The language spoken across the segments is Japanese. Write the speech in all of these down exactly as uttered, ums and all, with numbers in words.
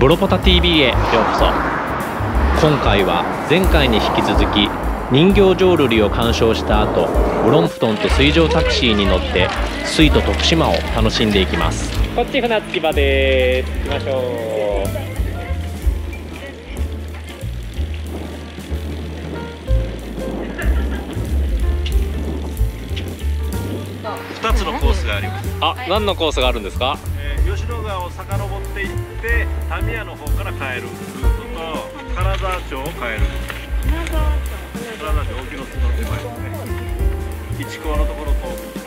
ボロポタ ティービー へようこそ。今回は前回に引き続き人形浄瑠璃を鑑賞した後、ブロンプトンと水上タクシーに乗って水都徳島を楽しんでいきます。こっち船着き場です。行きましょう。 ふたつのコースがあります。 あ、何のコースがあるんですか？ えー、吉野川を遡っていってタミヤの方から帰るルートと金沢町を帰るルート。金沢町、金沢町、沖ノ島の手前ですね。一港のところ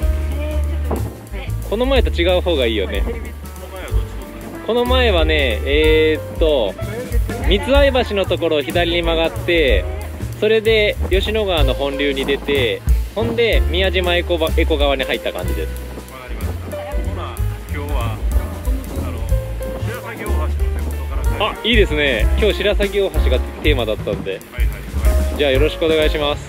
と。 この前と違う方がいいよね。 この前はどっちと？ この前はね、えー、っと三合橋のところを左に曲がって、それで吉野川の本流に出て、ほんで宮島エコばエコ川に入った感じです。 わかりました。ほな、今日はあの白鷺大橋の手元から帰る。 あ、いいですね。今日白鷺大橋がテーマだったんで、 はいはいはい。 じゃあよろしくお願いします。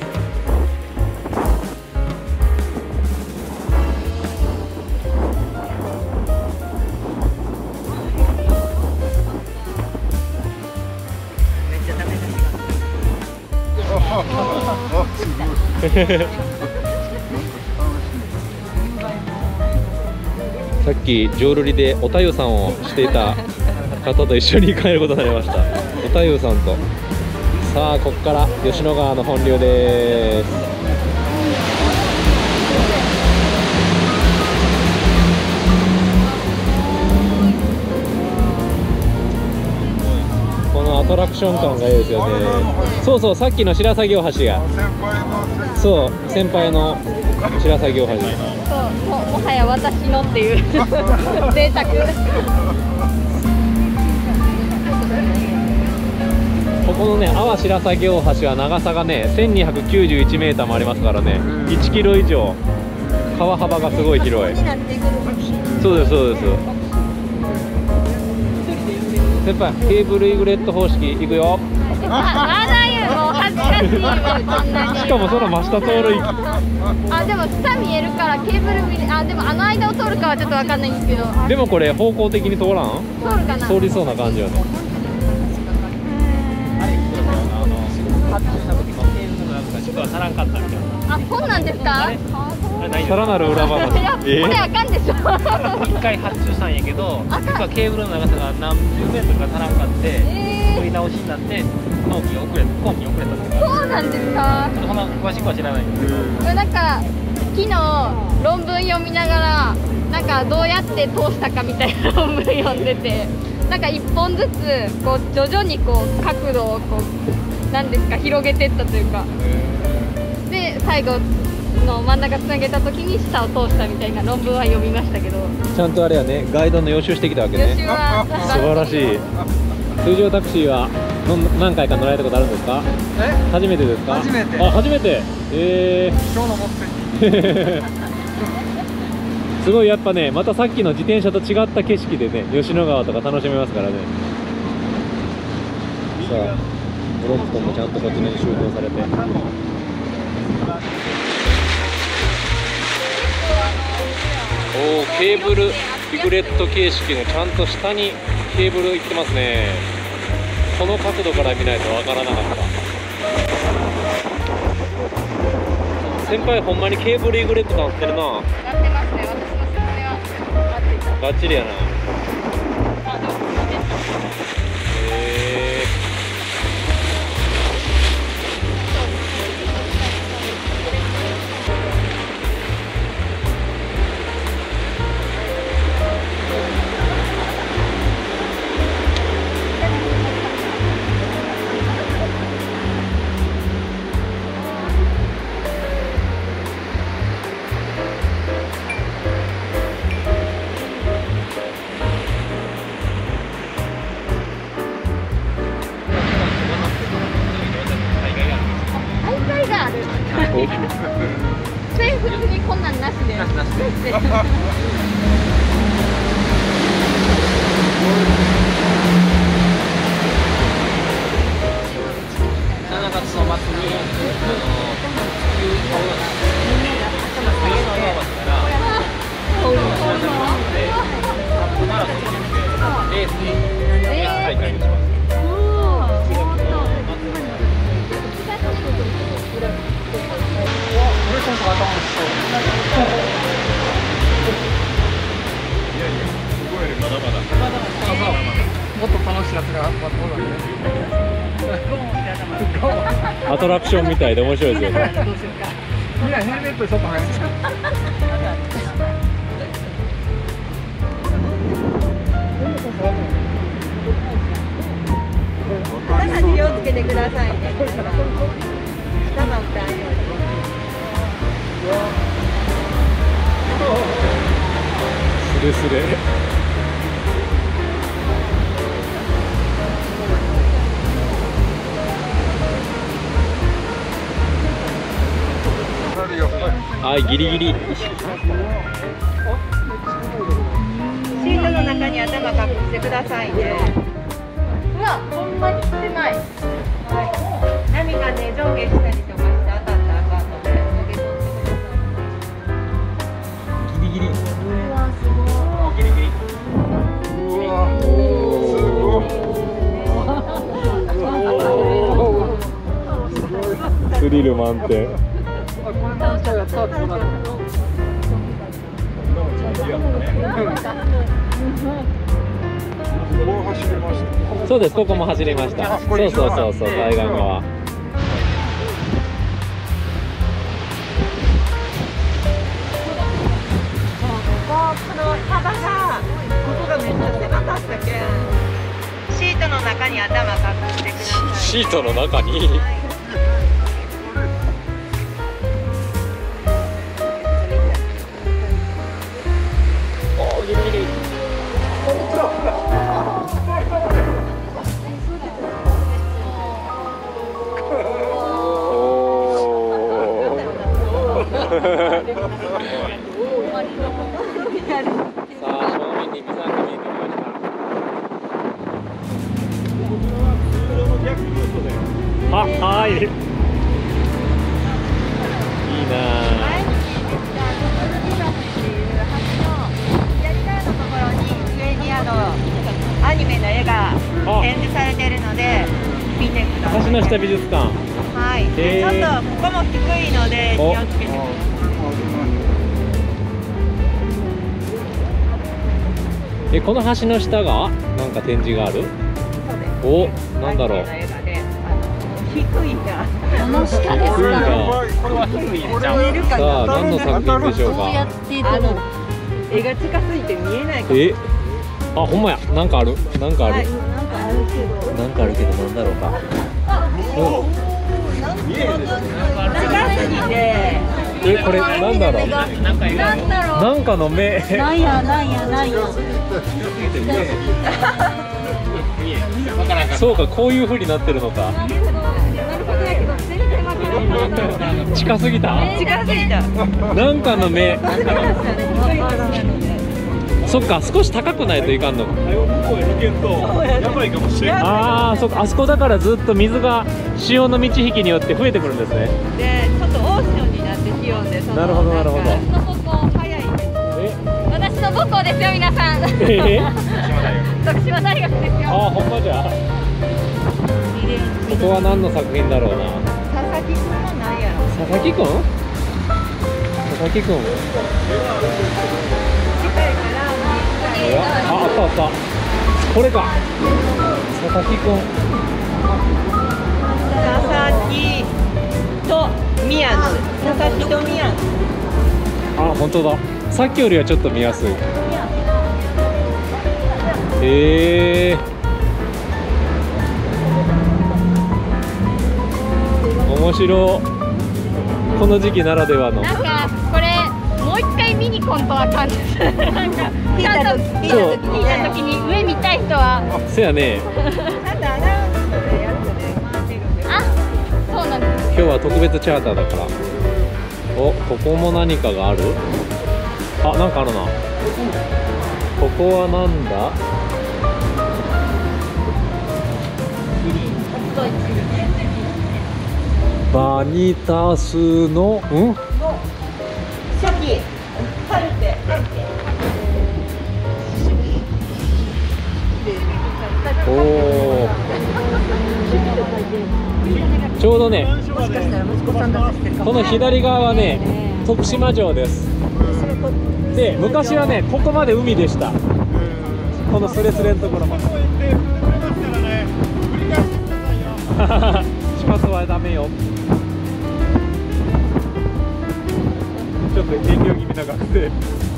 さっき浄瑠璃でおたゆさんをしていた方と一緒に帰ることになりました。おたゆさんと。さあここから吉野川の本流です。このアトラクション感がいいですよね。そうそう、さっきの白鷺大橋や。そう先輩の白鷺大橋。 そうももはや私のっていう贅沢。 ここのね阿波白鷺大橋は長さがねせんにひゃくきゅうじゅういちメーターもありますからね、いちキロ以上川幅がすごい広い。そうですそうです。先輩ケーブルイグレット方式いくよ。 まだ言う、もう恥ずかしいよ、そんなに。 しかもその真下通る。 あ、でも下見えるからケーブル見れ、あ、でもあの間を通るかはちょっとわかんないんですけど。 でもこれ方向的に通らん？ 通るかな。 通りそうな感じよね。 あ、そうなんですか？ さらなる裏話。 いや、これあかんでしょ。 一回発注したんやけど、実はケーブルの長さが何十メートルか足らんかって、作り直しになって納期が遅れた、後期に遅れたっていうか。 そうなんですか？ そんな詳しくは知らないんですけど。 なんか昨日論文読みながら、なんかどうやって通したかみたいな論文読んでて、なんか一本ずつこう徐々にこう角度をこうなんですか広げていったというか、で最後の真ん中つなげた時に下を通したみたいな論文は読みましたけど。 ちゃんとあれやね、ガイドの予習してきたわけね。 予習は素晴らしい。水上タクシーはの何回か乗られたことあるんですか？ え？ 初めてですか？ 初めて。 あ、初めて。えー、 今日の目的。 すごいやっぱね、またさっきの自転車と違った景色でね、吉野川とか楽しめますからね。さあ、ブロンプトンもちゃんとこっちに収納されて。おお、ケーブルリグレット形式のちゃんと下にケーブルいってますね。この角度から見ないとわからなかった。先輩ほんまにケーブルリグレットなってるな。 なってますね。私の説明はバッチリやな。 あ、でもへえ。 それ普通にこんなんなしで。なしなしで。さんがつの末に、あの、地球を、上の岩橋から、こういうのを知らせるので、カップマラソンでレースに、大会まだまだ。 もっと楽しいやつがまだまだアトラクションみたいで面白いですよね。 みんなヘルメットちょっと早い。 肩に気をつけてくださいね。頭打たんように。 スレスレ。はい、ギリギリ。 シートの中に頭隠してくださいね。 うわ、ほんまに狭い。 はい。波がね、上下したりとかして当たったらあかんので、上下取ってください。 ギリギリ。 うわ、すごい。ギリギリ。 うわ、すごい。 スリル満点。そうです、ここも走れました。そうそうそうそう、海岸側。 この幅が、ここがめっちゃ狭かったけん。シートの中に頭隠してください。 シートの中に。 はい。 あ、はい。いいなアニメの絵が展示されているので見てください。 橋の下美術館。 はい。でちょっとここも低いので気をつけてください。 え、この橋の下がなんか展示がある？お、なんだろう。 低いな。 この下ですか。 低いな。 これは低いんちゃう？ さあ、何の作品でしょうか。 あの絵が近すぎて見えないかも。 え、あ、ほんまや。なんかある。なんかある。 はい、なんかあるけど。 なんかあるけど、なんだろうか。 近すぎて。 え、これ、なんだろう。 なんかいるなんだろう。 なんかの目。 なんやなんやなんや。 そうか、こういう風になってるのか。近すぎた。 近すぎた。 なんかの目。そっか、少し高くないといかんのか。ああ、そっか、あそこだからずっと水が潮の満ち引きによって増えてくるんですね。 で、ちょっとオーションになって気温で、そのなるほどなるほど。 なんか早いです。 私の母校ですよ皆さん。 え徳島大学ですよ。 ああ、ほんまじゃ。ここは何の作品だろうな。 佐々木くんは何やろ。 佐々木くん？佐々木くん。あ、あったあった。これか。佐々木くん。 佐々木と宮津。佐々木と宮津。 あ、本当だ。さっきよりはちょっと見やすい。へえ。面白い。この時期ならではの。 なんかこれもう一回見にコントは感じする。なんかちゃんと聞いた時聞いた時に上見たい人は。 せやね。 あ、そうなんです。 今日は特別チャーターだから。お、ここも何かがある？あ、なんかあるな。ここはなんだ？バニタスの、ん？ 初期カルテ。 おお。ちょうどね、 もしかしたら息子さんだって知ってるかも。 この左側はね、徳島城です。 それこで昔はねここまで海でした。このスレスレのところまで。近くはダメよ。ちょっと遠慮気味な学生。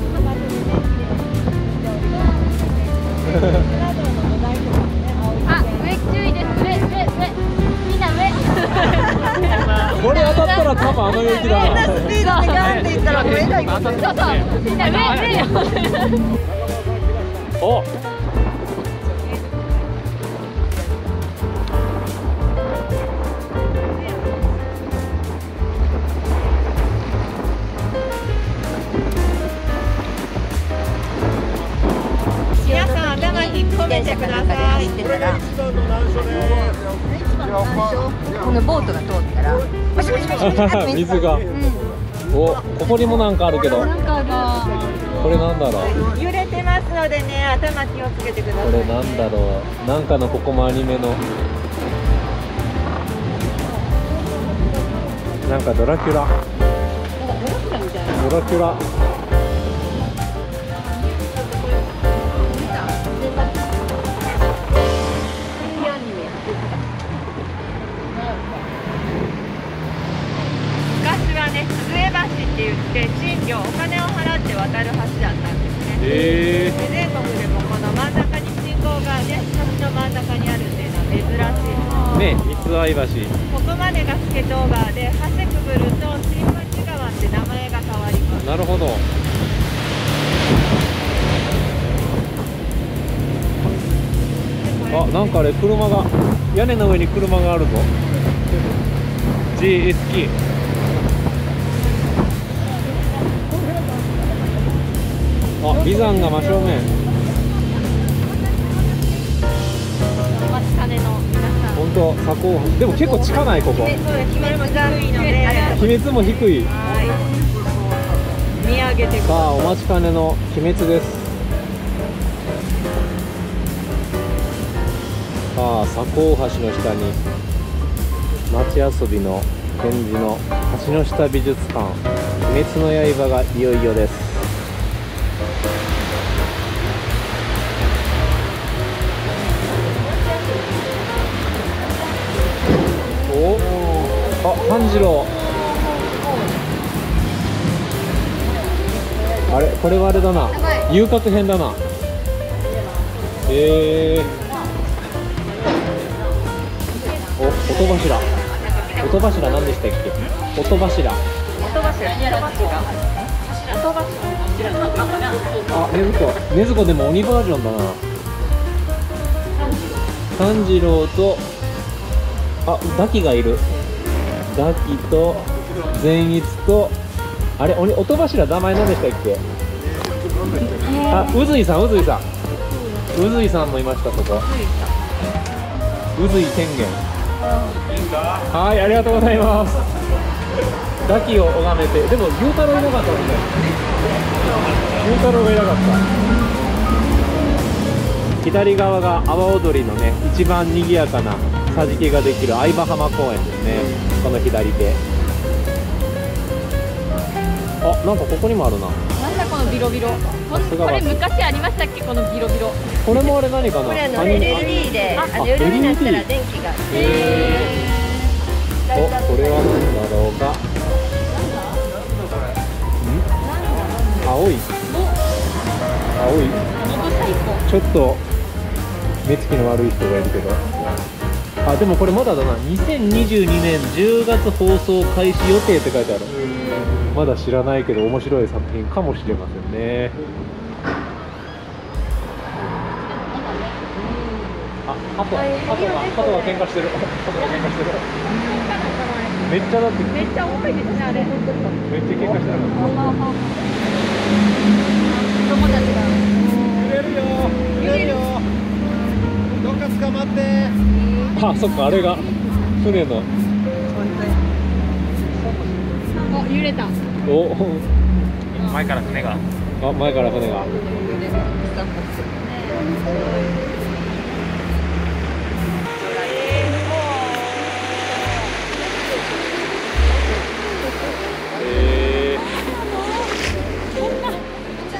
あ、上注意です。上、上、上。みんな上。 これ当たったら多分あの雪だな。 スピードでガンっていったら上が行く。 そうそう。みんな上、上。 お。 皆さん頭に込めてください。 このボートが通ったらバシバシバシバシ水が、お、ここにもなんかあるけど、 なんかがこれなんだろう。 揺れてますのでね、頭気をつけてください。 これなんだろう。なんかのここもアニメの。なんかドラキュラ。ドラキュラ。 昔はね、鈴江橋って言って賃料、お金を払って渡る橋だったんですね。 えで全国でもこの真ん中に信号がね、橋の真ん中にあるっていうのは珍しい。 えー。ね、三合橋。 ここまでがスケトウ川で、橋くぐると新町川って名前が変わります。 なるほど。あ、なんかあれ車が屋根の上に車があるぞ。ジーエスケー。あ、眉山が真正面。 お待ちかねの皆さん。 本当、左高。でも結構近ないここ。 で、そうです。鬼滅が低いので、 鬼滅も低い。 はい。見上げてください。 さあ、お待ちかねの鬼滅です。さあ、左高橋の下に町遊びの展示の橋の下美術館鬼滅の刃がいよいよです。おあ、炭治郎。あれ、これはあれだな、遊郭編だな。えーお、音柱。音柱何でしたっけ？音柱。 音柱、音柱。音柱。 あ、ねずこ。ねずこでも鬼バージョンだな。炭治郎と、あ、ダキがいる。ダキと、善逸と、あれ、鬼音柱名前何でしたっけ？あ、宇髄さん、宇髄さん。宇髄さんもいました、そこ。宇髄天元。はい、ありがとうございます。ダキを拝めて、でも牛太郎いなかったですね。牛太郎がいなかった。左側が阿波踊りのね、一番賑やかな桟敷ができる相葉浜公園ですね。この左手。あ、なんかここにもあるな。 なんだこのビロビロ。こさすがはこれ昔ありましたっけ、このビロビロ。 これもあれ何かな。 これあのアニエルイメ。 ーディー で、あのあ夜になったらエルイーディー電気が。 お、これは何だろうか。ん？青い。青い。ちょっと目つきの悪い人がいるけど。あ、でもこれまだだな。にせんにじゅうにねんじゅうがつ放送開始予定って書いてある。まだ知らないけど面白い作品かもしれませんね。あ、ハト、ハトが、ハトが喧嘩してる。ハトが喧嘩してる。めっちゃだって。 めっちゃ重いですね、あれ。 めっちゃ喧嘩してなかった。 友達が。 揺れるよ。揺れるよ。どっか捕まって。 あ、そっか、あれが船の。 お、揺れた。 お、 前から船が。 あ、前から船が。えー、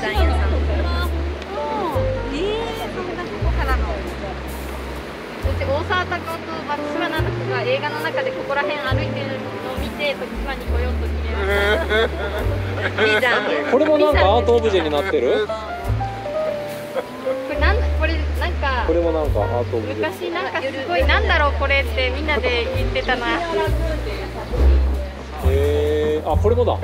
沢隆夫と松島菜々子が映画の中でここら辺歩いてるのを見て徳島に来ようと決めました。 これもなんかアートオブジェになってる。 これなんこれなんかこれもなんかアートオブジェ。 昔なんかすごいなんだろうこれってみんなで言ってたな。 へえ、あ、これもだ。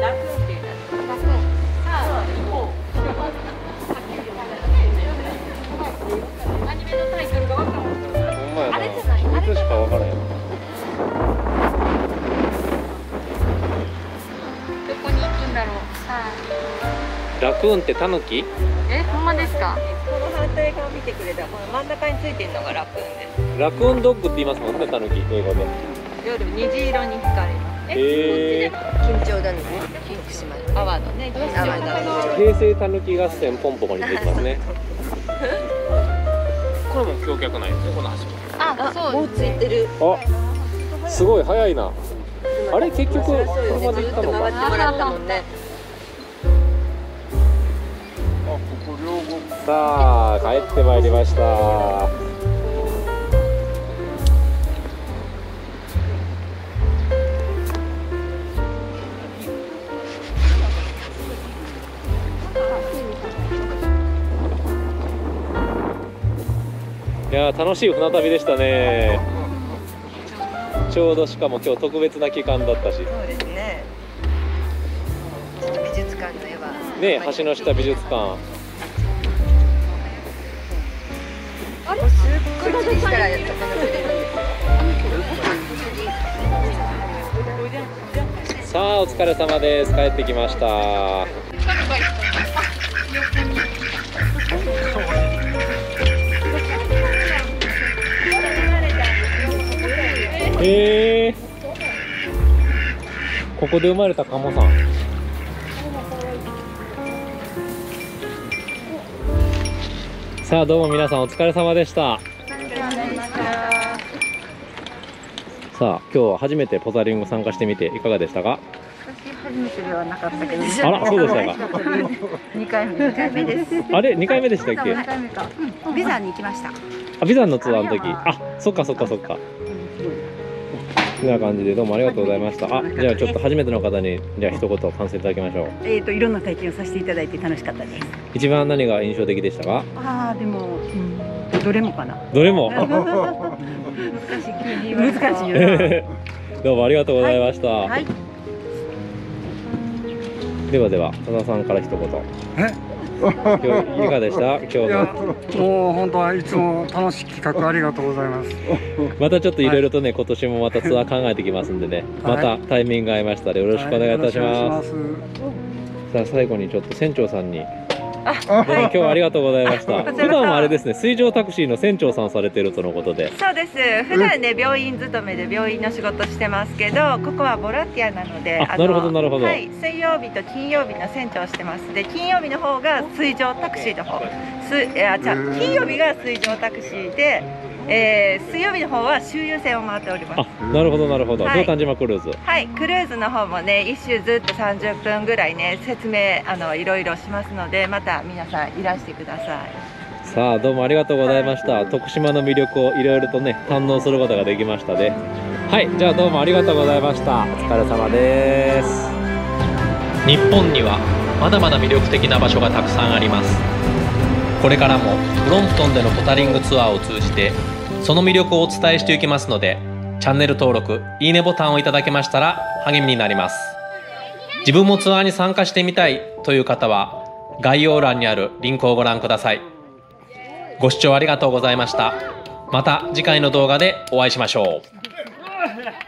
アニメのタイトルがわかんない。 ほんまやな。いつしかわからへん。 どこに行くんだろう。 ラクーンってタヌキ？ え、ほんまですか？ この反対側見てくれたらこの真ん中についてるのがラクーンです。 ラクーンドッグって言いますもんね、タヌキ英語で。 夜虹色に光ります。 へえ。 緊張だね。キンクしまう。 泡のね、泡の平成タヌキ合戦ポンポコに出てますね。これも橋脚ないですね、この橋も。 あ、そう。 もうついてる。 あ、すごい早いな。あれ結局このままで行ったの回ってもらったもんね。 さあ帰ってまいりました。いやー楽しい船旅でしたね。ちょうどしかも今日特別な期間だったし。 そうですね。ちょっと美術館の絵は。 ね、橋の下美術館。 あれ、すっごい釣りしたらやったかな。 さあお疲れ様です。帰ってきました。へえ。ここで生まれたカモさん。さあどうも皆さんお疲れ様でした。さあ今日は初めてポザリング参加してみていかがでしたか？ 初めてではなかったけど。 あら、そうでしたか。 二回目、二回目です。 あれ、二回目でしたっけ？ 二回目か。うん、ビザに行きました。 あ、ビザンのツアーの時。あ、そっかそっかそっか。こんな感じでどうもありがとうございました。あ、じゃあちょっと初めての方にじゃあ一言感想いただきましょう。 えっといろんな体験をさせていただいて楽しかったです。 一番何が印象的でしたか？ ああ、でも、うん、どれもかな。 どれも。 難しい。難しいよな。 どうもありがとうございました。 はいはい、 ではでは、多田さんから一言。 え今日いかがでした？今日いやの。 もう本当はいつも楽しい企画ありがとうございます。 またちょっといろいろとね、今年もまたツアー考えてきますんでね、またタイミングが合いましたらよろしくお願いいたします。さあ最後にちょっと船長さんに。どうも今日はありがとうございました。普段はあれですね、水上タクシーの船長さんされてるとのことで。 そうです。普段ね、病院勤めで病院の仕事してますけど、ここはボランティアなので、 あ、なるほどなるほど。 はい、水曜日と金曜日の船長をしてます。で、金曜日の方が水上タクシーの方、す、いや、じゃあ金曜日が水上タクシーで、えー、水曜日の方は周遊船を回っております。 あ、なるほどなるほど。 はい道丹島クルーズ。 はい、クルーズの方もね、一周ずっとさんじゅっぷんぐらいね、説明あのいろいろしますので、また皆さんいらしてください。 さあどうもありがとうございました。徳島の魅力をいろいろとね堪能することができましたね。はい、じゃあどうもありがとうございました。お疲れ様です。日本にはまだまだ魅力的な場所がたくさんあります。これからもブロンプトンでのポタリングツアーを通じてその魅力をお伝えしていきますので、チャンネル登録、いいねボタンをいただけましたら励みになります。自分もツアーに参加してみたいという方は概要欄にあるリンクをご覧ください。ご視聴ありがとうございました。また次回の動画でお会いしましょう。